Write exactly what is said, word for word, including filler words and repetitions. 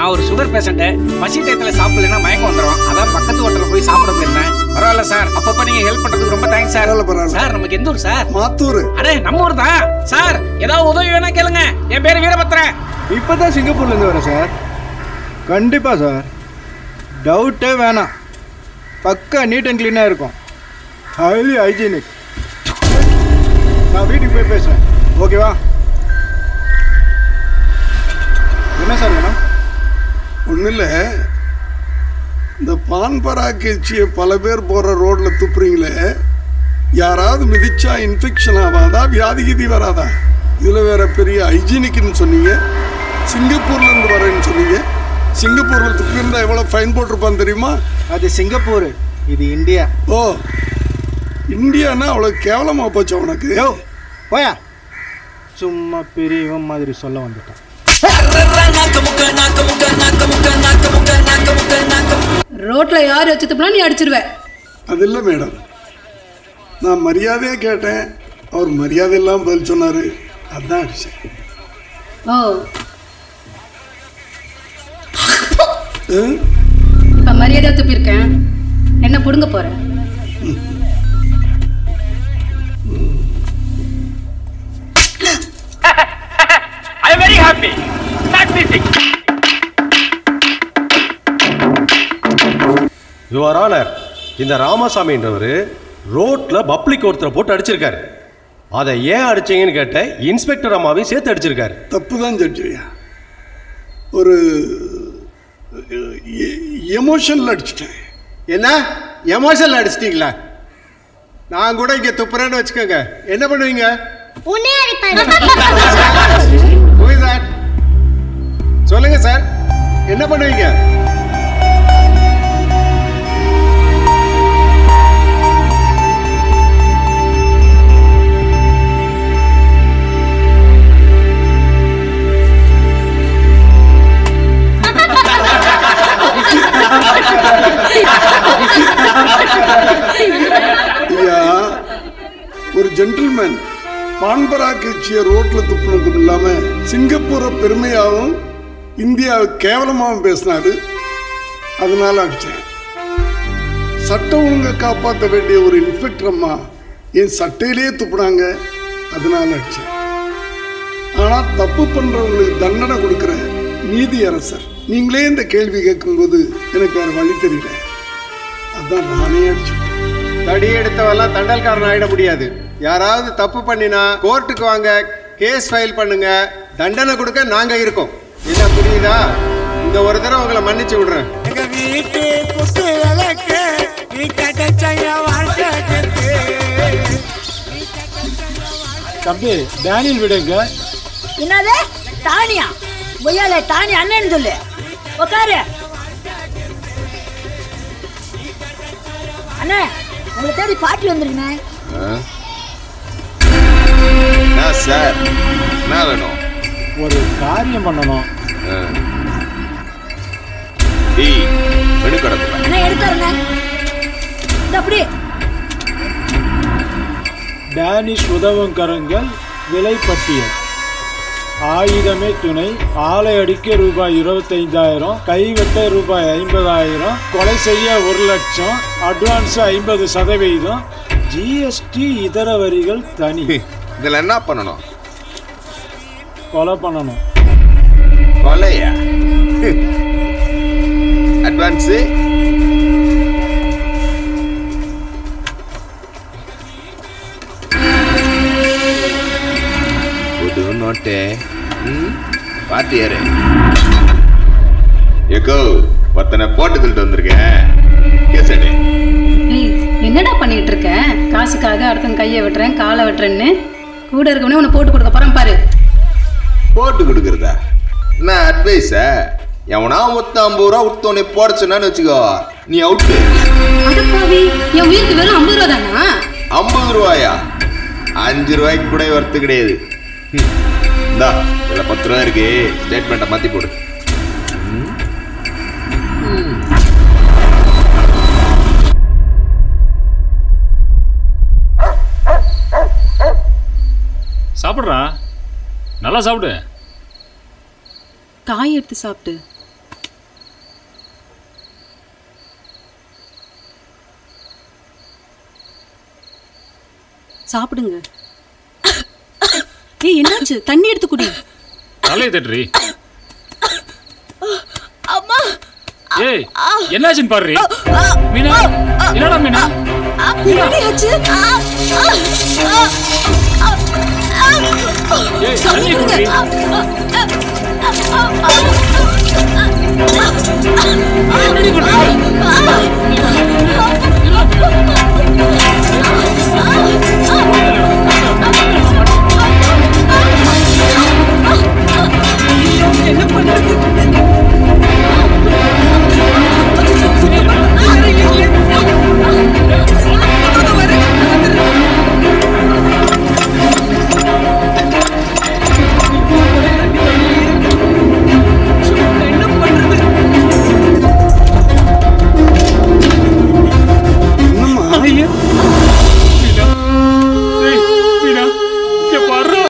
நான் ஒரு sugar patient. பசி டயத்துல சாப்பிடலன்னா மயக்கம் வந்துடும். அதான் பக்கத்து ஹோட்டல்ல போய் சாப்பிட போயிருந்தேன். பரவாயில்ல சார், அப்பப்ப நீங்க ஹெல்ப் பண்றதுக்கு ரொம்ப தேங்க்ஸ் சார். சார் நமக்கு எந்த ஊர் சார்? மாத்தூர். அடே நம்ம ஊர் தான் சார். ஏதாவது உதவி வேணா கேளுங்க. என் பேரு வீரபத்ரன். இப்பதான் சிங்கப்பூர்ல இருந்து வரேன் சார். கண்டிப்பா சார், டவுட்டே வேணாம். பக்கா நீட் அண்ட் கிளீனா இருக்கும். Highly hygienic. நான் வீட்டுக்கு போய் பேசுறேன். ஓகேவா? என்ன சார் வேணும்? ஒன்றும் இல்லை, இந்த பான் பராக்கச்சியை பல பேர் போகிற ரோட்டில் துப்புறீங்களே, யாராவது மிதிச்சா இன்ஃபெக்ஷன் ஆகாதா, வியாதி கீதி வராதா? இதில் வேற பெரிய ஹைஜீனிக்னு சொன்னீங்க, சிங்கப்பூர்லேருந்து வரேன்னு சொன்னீங்க. சிங்கப்பூரில் துப்பியிருந்தா எவ்வளோ ஃபைன் போட்டிருப்பான்னு தெரியுமா? அது சிங்கப்பூர், இது இந்தியா. ஓ, இந்தியானா அவ்வளோ கேவலமாக போச்சு உனக்கு. யோ போயா, சும்மா பெரியவன் மாதிரி சொல்ல வந்துட்டான். ரோட்ல யார் வச்சு துப்புனா நீ அடிச்சிருவ. அது இல்லை மேடம், நான் மரியாதையே கேட்டேன், அவர் மரியாதை இல்லாமல் பதில் சொன்னார், அதுதான் அடிச்சேன். ஓ, இப்ப மரியாதையா துப்பிருக்கேன், என்ன புடுங்க போற? I am very happy. Start music. Your honour, இந்த ராமசாமின்றவர் ரோட்ல பப்ளிக் ஒருத்தரை போட்டு அடிச்சிருக்காரு. அதை ஏன் அடிச்சீங்கன்னு கேட்ட இன்ஸ்பெக்டர் அம்மாவையும் சேர்த்து அடிச்சிருக்காரு. தப்பு தான் ஜட்ஜியா, ஒரு எமோஷனில் அடிச்சிட்டேன். என்ன எமோஷனில் அடிச்சிட்டீங்களா? நான் கூட இங்கே துப்புறேன்னு வச்சுக்கோங்க, என்ன பண்ணுவீங்க? சொல்லுங்க சார், என்ன பண்ணுவீங்க? ஒரு ஜென்டில்மேன் பான்பரா கட்சியை ரோட்ல துப்புனதும் இல்லாம சிங்கப்பூரை பெருமையாகவும் இந்தியாவை கேவலமாகவும் பேசினாரு, அதனால அடிச்சேன். சட்டம் ஒழுங்கை காப்பாற்ற வேண்டிய ஒரு இன்ஸ்பெக்டர் அம்மா என் சட்டையிலேயே துப்புனாங்க, அதனால அடிச்சேன். ஆனா தப்பு பண்றவங்களுக்கு தண்டனை கொடுக்கிற நீதி அரசர் நீங்களே இந்த கேள்வி கேட்கும்போது எனக்கு வேற வழி தெரியல, அதான் நானே அடிச்சுட்டேன். தடி எடுத்தவெல்லாம் தண்டல்காரன் ஆயிட முடியாது. யாராவது தப்பு பண்ணினா கோர்ட்டுக்கு வாங்க, கேஸ் ஃபைல் பண்ணுங்க, தண்டனை கொடுக்க நாங்க இருக்கோம். என்ன புரியுதா? இந்த ஒரு தடவை உங்களை மன்னிச்சு விடுறேன். தம்பி டேனியல் விடுங்க. என்னது தானியா? பொய்யால தானி அண்ணன் சொல்லு. உட்காரு அண்ணே, உங்களை தேடி பாட்டி வந்துருக்கண்ணே. சார் என்ன வேணும்? ஒரு காரியம் பண்ணணும். என்ன எடுத்தாருங்க? அப்படி டேனிஷ் உதவுங்கரங்கள் விலைப்பட்டியல். ஆயுதமே துணை. ஆலை அடிக்க ரூபாய் இருபத்தைந்தாயிரம், கைவெட்ட ரூபாய் ஐம்பதாயிரம், கொலை செய்ய ஒரு லட்சம், அட்வான்ஸ் ஐம்பது சதவீதம், ஜிஎஸ்டி இதர வரிகள் தனி. இதில் என்ன பண்ணணும்? கொலை பண்ணணும். கொலையா? அட்வான்ஸ் புது நோட்டு பாத்து யாரு? ஏக்கோ ஒருத்தனை போட்டு தள்ளிட்டு வந்திருக்கேன், கேசடு. என்னடா பண்ணிட்டு இருக்க? காசுக்காக அடுத்த கையை வெட்டுறேன் காலை வெட்டுறேன்னு கூட இருக்கவனே உன்னை போட்டு கொடுக்க போறேன் பாரு. போட்டு கொடுக்குறதா? என்ன அட்வைஸா? எவனா மொத்தம் ஐம்பது ரூபா விட்டோன்னே போட சொன்னான்னு வச்சுக்கோ, நீ அவுட்டு. அடப்பாவி, என் உயிருக்கு வெறும் ஐம்பது ரூபா தானா? ஐம்பது ரூபாயா? அஞ்சு ரூபாய்க்கு கூட ஒர்த்து கிடையாது. இந்தா இதுல பத்து ரூபா இருக்கு, ஸ்டேட்மெண்ட்டை மாத்தி போடு. சாப்பிட்றா, நல்லா சாப்பிடு. காய் எடுத்து சாப்பிட்டு. சாப்பிடுங்க. ஏய் என்னாச்சு? தண்ணி எடுத்து குடி. தலையை தட்டுறி. அம்மா ஏய் என்னாச்சுன்னு பாரு. மீனா என்னடா மீனா? என்னடி ஆச்சு? ஏய் தண்ணி குடி. என்னடி குடி?